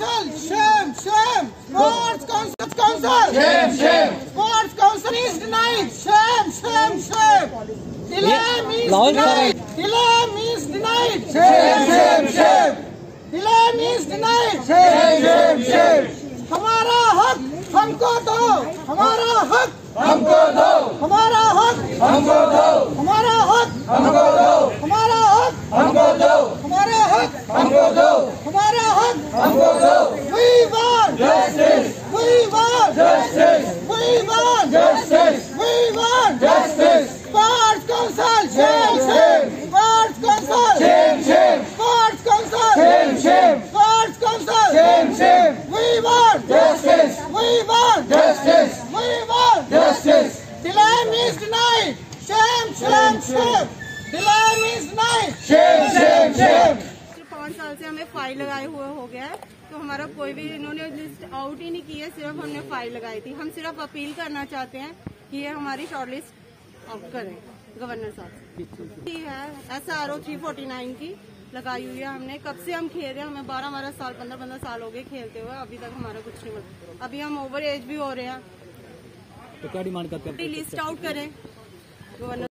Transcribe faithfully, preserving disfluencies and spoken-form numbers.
Council, shame, shame. Sports Council, Council, shame, shame. Sports Council is denied, shame, shame, shame. Delay means denied, delay means denied, shame, shame, shame. Delay means denied, shame, shame, shame. हमारा हक हमको दो, हमारा हक हमको दो, हमारा हक हमको दो, हमारा हक हमको दो, हमारा हक हमको दो, हमारा हक हमको दो, हमारा हक हमको दो। We want justice, we want justice, we want justice, we want justice. Sports Council, shame, shame. Sports Council, shame, shame. Sports Council, shame, shame. Sports Council, shame, shame. We want justice, we want justice, we want justice. Delay means denied, shame, shame, shame. Delay means denied, shame, shame, shame. पाँच साल से हमें file लगाए हुए हो गया है, तो हमारा कोई भी इन्होंने लिस्ट आउट ही नहीं की है, सिर्फ हमने फाइल लगाई थी। हम सिर्फ अपील करना चाहते हैं कि ये हमारी शॉर्ट लिस्ट आउट करें गवर्नर साहब। ठीक है, S R O three forty nine की लगाई हुई है हमने। कब से हम खेल रहे हैं, हमें बारह बारह साल पंद्रह पंद्रह साल हो गए खेलते हुए, अभी तक हमारा कुछ नहीं मिला। अभी हम ओवर एज भी हो रहे हैं, तो क्या डिमांड करते हैं? लिस्ट आउट करें गवर्नर।